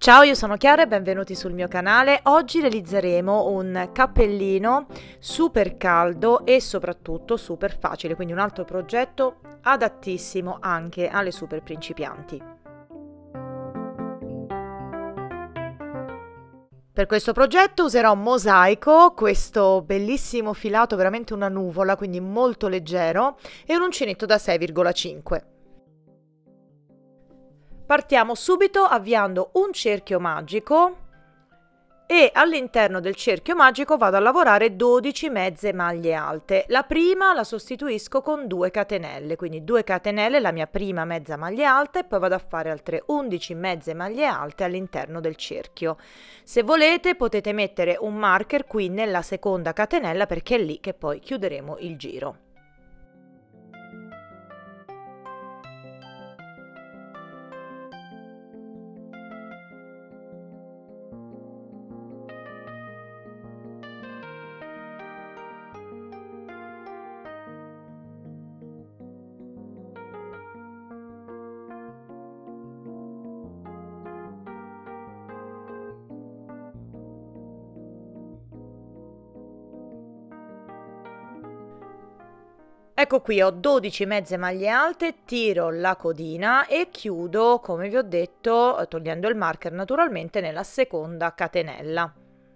Ciao, io sono Chiara e benvenuti sul mio canale. Oggi realizzeremo un cappellino super caldo e soprattutto super facile, quindi un altro progetto adattissimo anche alle super principianti. Per questo progetto userò mosaico, questo bellissimo filato, veramente una nuvola, quindi molto leggero, e un uncinetto da 6,5. Partiamo subito avviando un cerchio magico e all'interno del cerchio magico vado a lavorare 12 mezze maglie alte. La prima la sostituisco con 2 catenelle, quindi 2 catenelle la mia prima mezza maglia alta e poi vado a fare altre 11 mezze maglie alte all'interno del cerchio. Se volete potete mettere un marker qui nella seconda catenella perché è lì che poi chiuderemo il giro. Ecco qui ho 12 mezze maglie alte, tiro la codina e chiudo, come vi ho detto, togliendo il marker naturalmente, nella seconda catenella.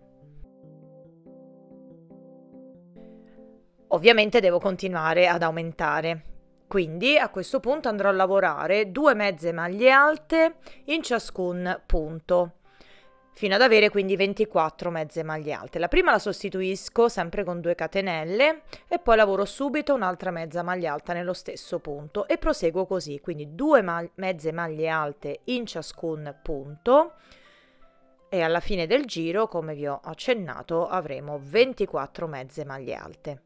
Ovviamente devo continuare ad aumentare. Quindi a questo punto andrò a lavorare 2 mezze maglie alte in ciascun punto, fino ad avere quindi 24 mezze maglie alte. La prima la sostituisco sempre con 2 catenelle e poi lavoro subito un'altra mezza maglia alta nello stesso punto e proseguo così, quindi 2 mezze maglie alte in ciascun punto e alla fine del giro, come vi ho accennato, avremo 24 mezze maglie alte.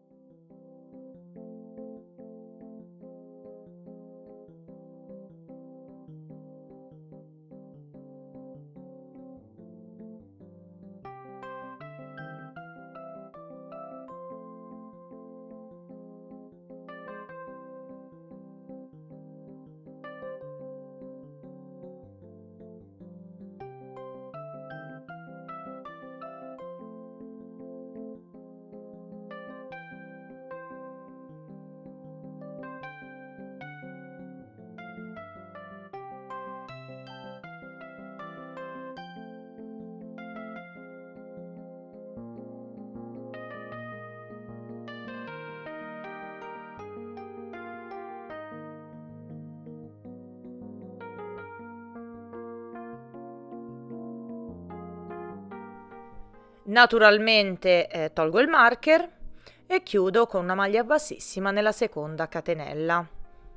Naturalmente tolgo il marker e chiudo con una maglia bassissima nella seconda catenella.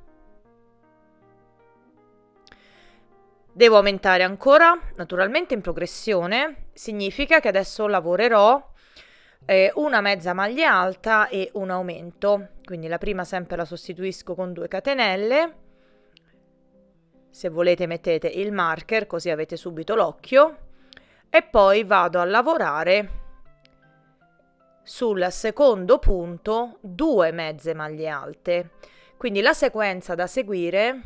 Devo aumentare ancora, naturalmente in progressione, significa che adesso lavorerò una mezza maglia alta e un aumento, quindi la prima sempre la sostituisco con 2 catenelle, se volete mettete il marker così avete subito l'occhio, e poi vado a lavorare sul secondo punto 2 mezze maglie alte. Quindi la sequenza da seguire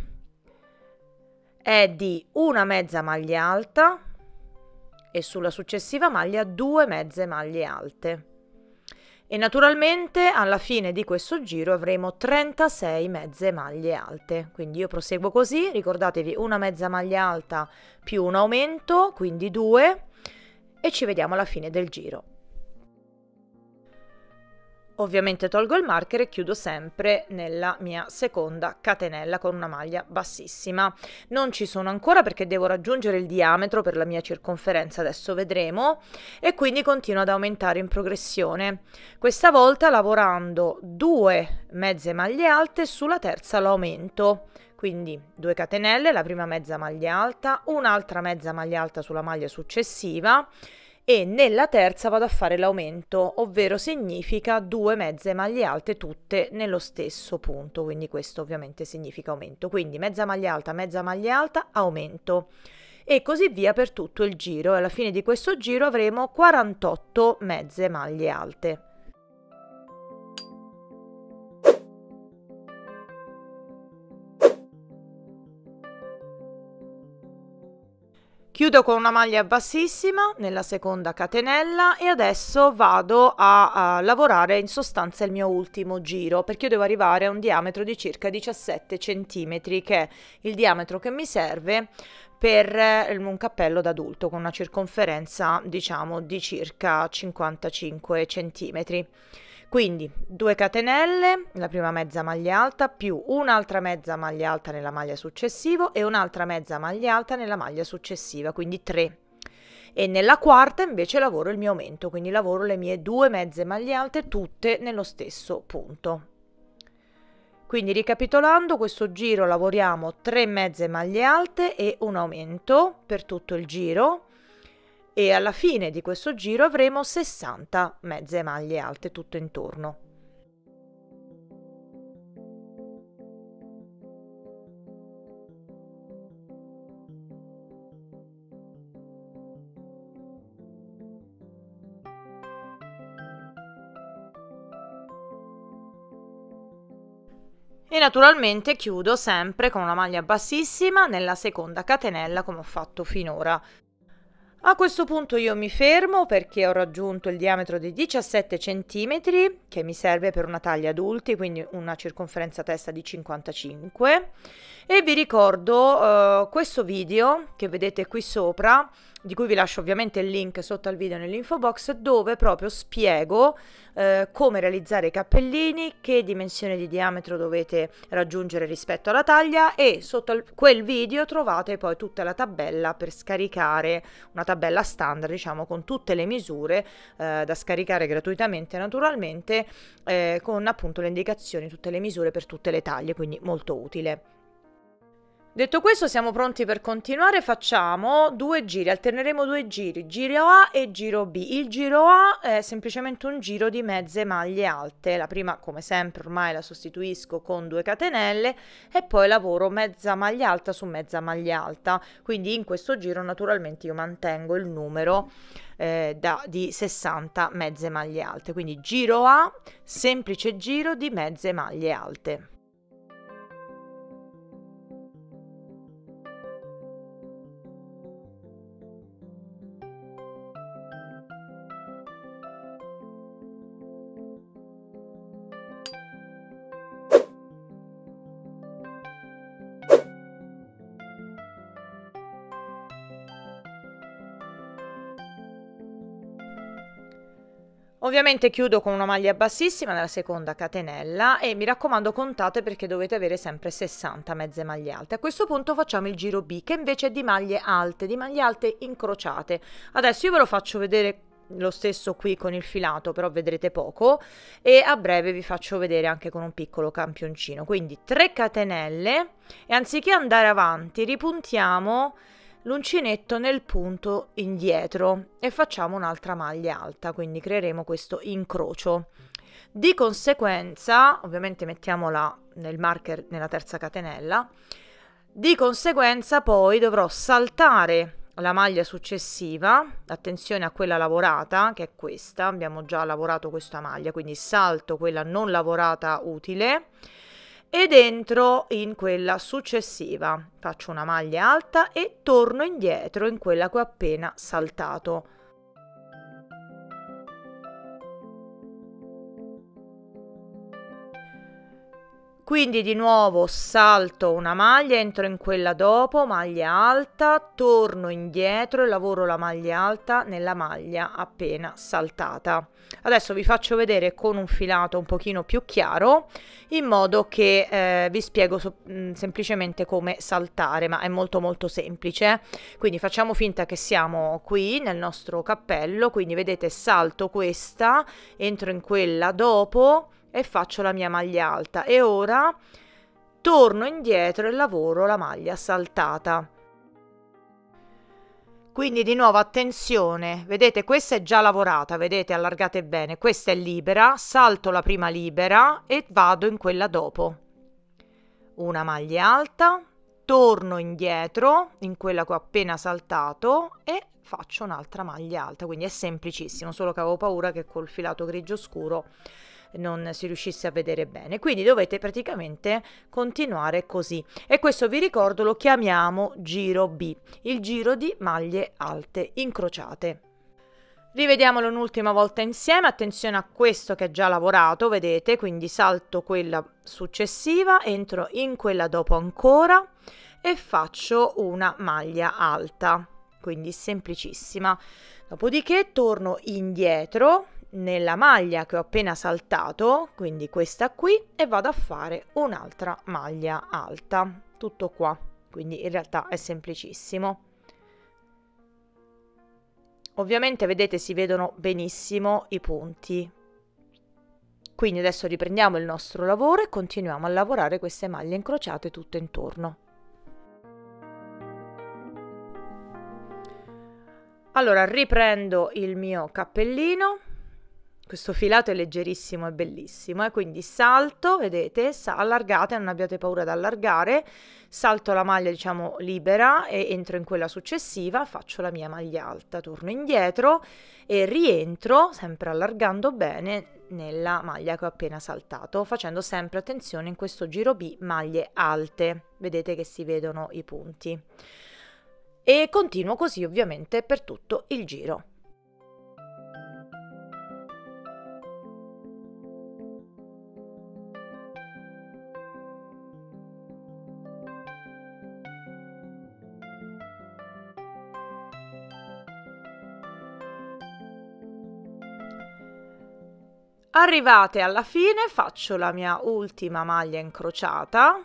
è di una mezza maglia alta e sulla successiva maglia 2 mezze maglie alte. E naturalmente alla fine di questo giro avremo 36 mezze maglie alte. Quindi io proseguo così, ricordatevi una mezza maglia alta più un aumento, quindi 2, e ci vediamo alla fine del giro. Ovviamente tolgo il marker e chiudo sempre nella mia seconda catenella con una maglia bassissima. Non ci sono ancora perché devo raggiungere il diametro per la mia circonferenza, adesso vedremo, e quindi continuo ad aumentare in progressione. Questa volta lavorando 2 mezze maglie alte, sulla terza l'aumento. Quindi 2 catenelle, la prima mezza maglia alta, un'altra mezza maglia alta sulla maglia successiva, e nella terza vado a fare l'aumento, ovvero significa 2 mezze maglie alte tutte nello stesso punto, quindi questo ovviamente significa aumento, quindi mezza maglia alta, aumento e così via per tutto il giro, e alla fine di questo giro avremo 48 mezze maglie alte. Chiudo con una maglia bassissima nella seconda catenella e adesso vado a lavorare in sostanza il mio ultimo giro, perché io devo arrivare a un diametro di circa 17 centimetri, che è il diametro che mi serve per un cappello d'adulto con una circonferenza, diciamo, di circa 55 centimetri. Quindi 2 catenelle, la prima mezza maglia alta più un'altra mezza maglia alta nella maglia successiva e un'altra mezza maglia alta nella maglia successiva, quindi 3. E nella quarta invece lavoro il mio aumento, quindi lavoro le mie 2 mezze maglie alte tutte nello stesso punto. Quindi ricapitolando, questo giro lavoriamo 3 mezze maglie alte e un aumento per tutto il giro. E alla fine di questo giro avremo 60 mezze maglie alte tutto intorno. E naturalmente chiudo sempre con una maglia bassissima nella seconda catenella come ho fatto finora. A questo punto io mi fermo perché ho raggiunto il diametro di 17 cm che mi serve per una taglia adulti, quindi una circonferenza testa di 55, e vi ricordo questo video che vedete qui sopra, di cui vi lascio ovviamente il link sotto al video nell'info box, dove proprio spiego come realizzare i cappellini, che dimensione di diametro dovete raggiungere rispetto alla taglia, e sotto quel video trovate poi tutta la tabella per scaricare, una tabella standard diciamo con tutte le misure da scaricare gratuitamente naturalmente, con appunto le indicazioni, tutte le misure per tutte le taglie, quindi molto utile. Detto questo, siamo pronti per continuare. Facciamo 2 giri, alterneremo 2 giri, giro A e giro B. Il giro A è semplicemente un giro di mezze maglie alte. La prima, come sempre, ormai la sostituisco con 2 catenelle e poi lavoro mezza maglia alta su mezza maglia alta. Quindi in questo giro naturalmente io mantengo il numero di 60 mezze maglie alte. Quindi giro A, semplice giro di mezze maglie alte. Ovviamente chiudo con una maglia bassissima nella seconda catenella e mi raccomando contate perché dovete avere sempre 60 mezze maglie alte. A questo punto facciamo il giro B, che invece è di maglie alte incrociate. Adesso io ve lo faccio vedere lo stesso qui con il filato, però vedrete poco, e a breve vi faccio vedere anche con un piccolo campioncino. Quindi 3 catenelle e anziché andare avanti ripuntiamo l'uncinetto nel punto indietro e facciamo un'altra maglia alta, quindi creeremo questo incrocio. Di conseguenza, ovviamente mettiamola nel marker nella terza catenella, di conseguenza poi dovrò saltare la maglia successiva, attenzione a quella lavorata che è questa, abbiamo già lavorato questa maglia, quindi salto quella non lavorata utile ed entro in quella successiva, faccio una maglia alta e torno indietro in quella che ho appena saltato. Quindi di nuovo salto una maglia, entro in quella dopo, maglia alta, torno indietro e lavoro la maglia alta nella maglia appena saltata. Adesso vi faccio vedere con un filato un pochino più chiaro, in modo che vi spiego semplicemente come saltare, ma è molto semplice. Quindi facciamo finta che siamo qui nel nostro cappello, quindi vedete salto questa, entro in quella dopo e faccio la mia maglia alta e ora torno indietro e lavoro la maglia saltata. Quindi di nuovo attenzione, vedete questa è già lavorata, vedete, allargate bene, questa è libera, salto la prima libera e vado in quella dopo. Una maglia alta, torno indietro in quella che ho appena saltato e faccio un'altra maglia alta, quindi è semplicissimo, solo che avevo paura che col filato grigio scuro non si riuscisse a vedere bene. Quindi dovete praticamente continuare così, e questo, vi ricordo, lo chiamiamo giro B, il giro di maglie alte incrociate. Rivediamolo un'ultima volta insieme. Attenzione a questo che è già lavorato, vedete, quindi salto quella successiva, entro in quella dopo ancora e faccio una maglia alta, quindi semplicissima. Dopodiché torno indietro nella maglia che ho appena saltato, quindi questa qui, e vado a fare un'altra maglia alta, tutto qua. Quindi in realtà è semplicissimo. Ovviamente vedete, si vedono benissimo i punti. Quindi adesso riprendiamo il nostro lavoro e continuiamo a lavorare queste maglie incrociate tutto intorno. Allora riprendo il mio cappellino, questo filato è leggerissimo e bellissimo, quindi salto, vedete, allargate, non abbiate paura ad allargare, salto la maglia diciamo libera e entro in quella successiva, faccio la mia maglia alta, torno indietro e rientro sempre allargando bene nella maglia che ho appena saltato, facendo sempre attenzione in questo giro B maglie alte, vedete che si vedono i punti. E continuo così ovviamente per tutto il giro. Arrivate alla fine, faccio la mia ultima maglia incrociata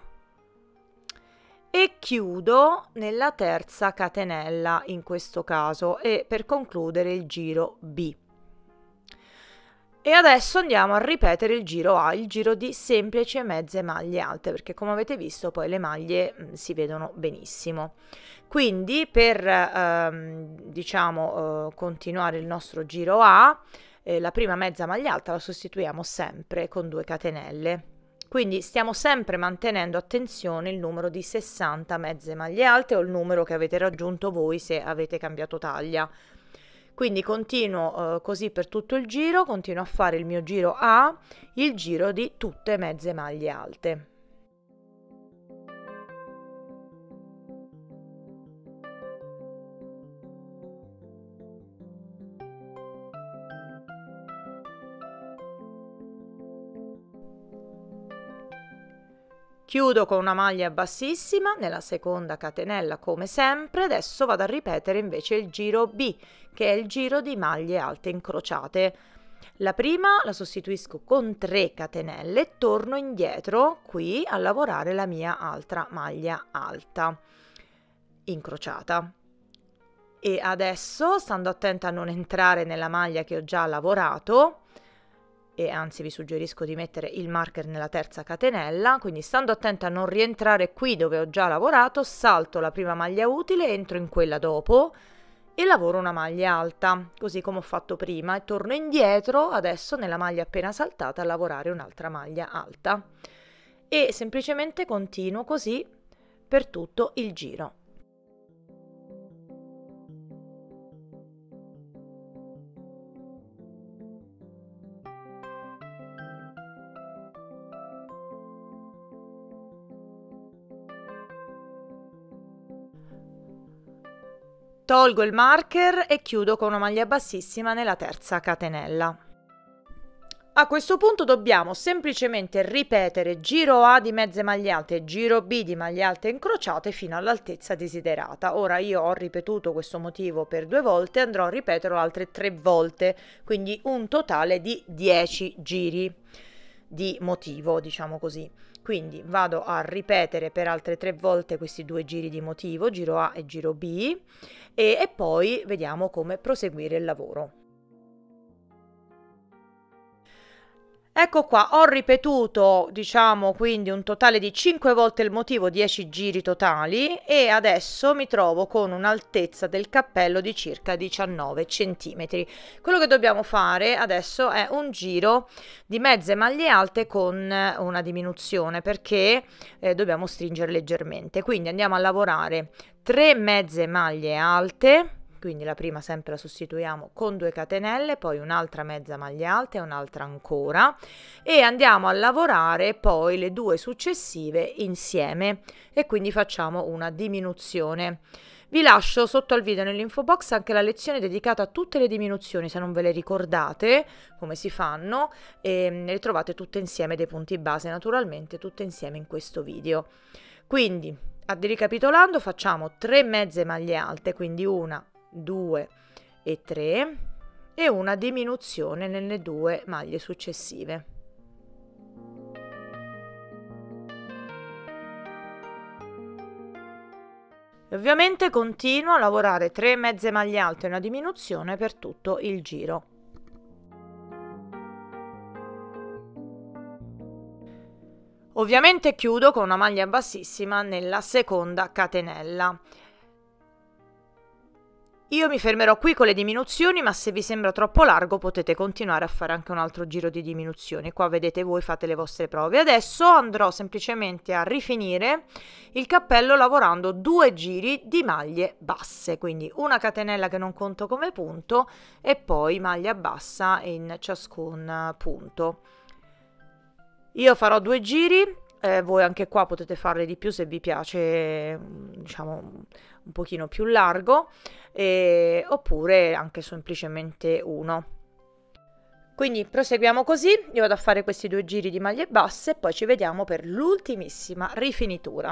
e chiudo nella terza catenella in questo caso, e per concludere il giro B. E adesso andiamo a ripetere il giro A, il giro di semplici e mezze maglie alte, perché come avete visto poi le maglie si vedono benissimo. Quindi per continuare il nostro giro A, la prima mezza maglia alta la sostituiamo sempre con 2 catenelle. Quindi stiamo sempre mantenendo, attenzione, il numero di 60 mezze maglie alte o il numero che avete raggiunto voi se avete cambiato taglia. Quindi continuo così per tutto il giro, continuo a fare il mio giro A, il giro di tutte mezze maglie alte. Chiudo con una maglia bassissima nella seconda catenella come sempre. Adesso vado a ripetere invece il giro B, che è il giro di maglie alte incrociate. La prima la sostituisco con 3 catenelle e torno indietro qui a lavorare la mia altra maglia alta incrociata. E adesso, stando attenta a non entrare nella maglia che ho già lavorato, e anzi vi suggerisco di mettere il marker nella terza catenella, quindi stando attenta a non rientrare qui dove ho già lavorato, salto la prima maglia utile, entro in quella dopo e lavoro una maglia alta, così come ho fatto prima, e torno indietro adesso nella maglia appena saltata a lavorare un'altra maglia alta e semplicemente continuo così per tutto il giro. Tolgo il marker e chiudo con una maglia bassissima nella terza catenella. A questo punto dobbiamo semplicemente ripetere giro A di mezze maglie alte e giro B di maglie alte incrociate fino all'altezza desiderata. Ora io ho ripetuto questo motivo per 2 volte, andrò a ripeterlo altre 3 volte, quindi un totale di 10 giri di motivo, diciamo così. Quindi vado a ripetere per altre 3 volte questi 2 giri di motivo, giro A e giro B, e poi vediamo come proseguire il lavoro. Ecco qua, ho ripetuto, diciamo, quindi un totale di 5 volte il motivo, 10 giri totali, e adesso mi trovo con un'altezza del cappello di circa 19 cm. Quello che dobbiamo fare adesso è un giro di mezze maglie alte con una diminuzione, perché dobbiamo stringere leggermente. Quindi andiamo a lavorare 3 mezze maglie alte, quindi la prima sempre la sostituiamo con 2 catenelle, poi un'altra mezza maglia alta e un'altra ancora, e andiamo a lavorare poi le 2 successive insieme e quindi facciamo una diminuzione. Vi lascio sotto al video nell'info box anche la lezione dedicata a tutte le diminuzioni, se non ve le ricordate come si fanno, e le trovate tutte insieme, dei punti base naturalmente, tutte insieme in questo video. Quindi, ricapitolando, facciamo 3 mezze maglie alte, quindi 1, 2 e 3, e una diminuzione nelle 2 maglie successive. Ovviamente continuo a lavorare 3 mezze maglie alte e una diminuzione per tutto il giro. Ovviamente chiudo con una maglia bassissima nella seconda catenella. Io mi fermerò qui con le diminuzioni, ma se vi sembra troppo largo potete continuare a fare anche un altro giro di diminuzioni. Qua vedete voi, fate le vostre prove. Adesso andrò semplicemente a rifinire il cappello lavorando 2 giri di maglie basse, quindi una catenella che non conto come punto e poi maglia bassa in ciascun punto. Io farò 2 giri, voi anche qua potete farle di più se vi piace, diciamo, un pochino più largo, oppure anche semplicemente uno. Quindi proseguiamo così, io vado a fare questi 2 giri di maglie basse e poi ci vediamo per l'ultimissima rifinitura.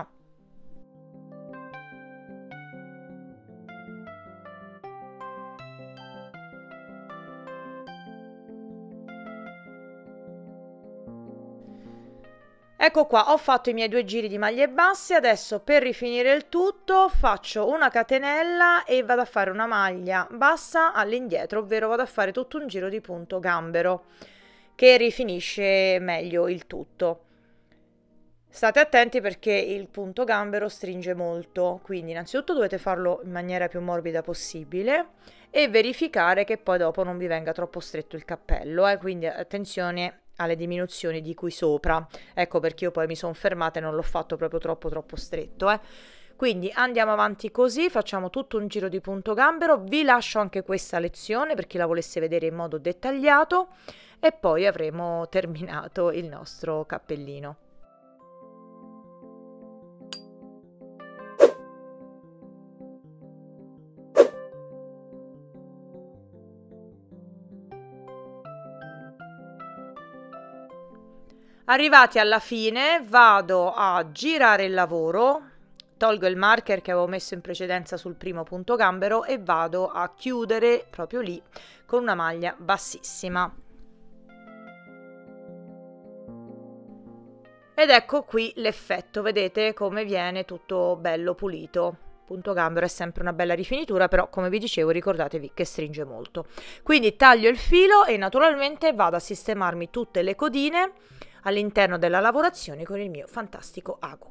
Ecco qua, ho fatto i miei 2 giri di maglie basse. Adesso per rifinire il tutto faccio una catenella e vado a fare una maglia bassa all'indietro, ovvero vado a fare tutto un giro di punto gambero che rifinisce meglio il tutto. State attenti perché il punto gambero stringe molto, quindi innanzitutto dovete farlo in maniera più morbida possibile e verificare che poi dopo non vi venga troppo stretto il cappello, quindi attenzione alle diminuzioni di qui sopra. Ecco perché io poi mi sono fermata e non l'ho fatto proprio troppo stretto, Quindi andiamo avanti così, facciamo tutto un giro di punto gambero. Vi lascio anche questa lezione per chi la volesse vedere in modo dettagliato e poi avremo terminato il nostro cappellino. Arrivati alla fine vado a girare il lavoro, tolgo il marker che avevo messo in precedenza sul primo punto gambero e vado a chiudere proprio lì con una maglia bassissima. Ed ecco qui l'effetto, vedete come viene tutto bello pulito. Punto gambero è sempre una bella rifinitura, però come vi dicevo ricordatevi che stringe molto. Quindi taglio il filo e naturalmente vado a sistemarmi tutte le codine all'interno della lavorazione con il mio fantastico ago.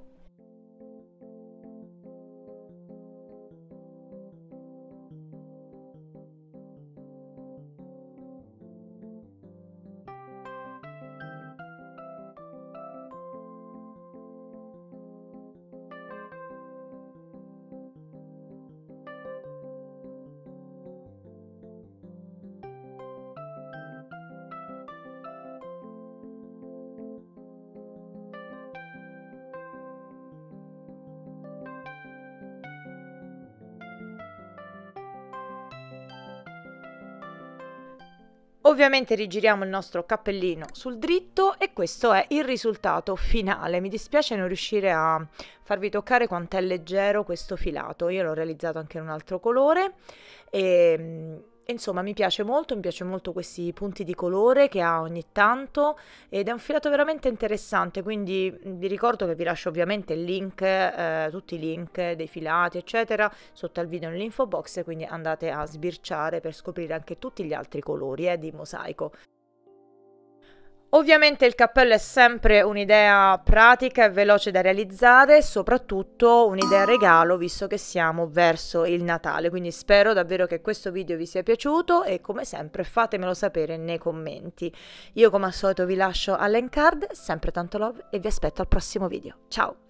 Ovviamente rigiriamo il nostro cappellino sul dritto e questo è il risultato finale. Mi dispiace non riuscire a farvi toccare quanto è leggero questo filato. Io l'ho realizzato anche in un altro colore e insomma mi piace molto questi punti di colore che ha ogni tanto ed è un filato veramente interessante, quindi vi ricordo che vi lascio ovviamente il link, tutti i link dei filati eccetera sotto al video nell'info box, quindi andate a sbirciare per scoprire anche tutti gli altri colori di mosaico. Ovviamente il cappello è sempre un'idea pratica e veloce da realizzare, soprattutto un'idea regalo visto che siamo verso il Natale, quindi spero davvero che questo video vi sia piaciuto e come sempre fatemelo sapere nei commenti. Io come al solito vi lascio all'end card, sempre tanto love e vi aspetto al prossimo video. Ciao!